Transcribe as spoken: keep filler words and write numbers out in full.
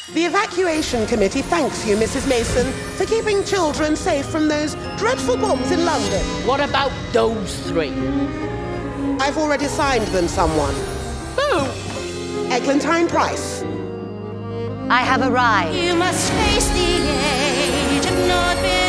The evacuation committee thanks you, Missus Mason, for keeping children safe from those dreadful bombs in London. What about those three? I've already assigned them someone. Who? Eglantine Price. I have arrived. You must face the age of not being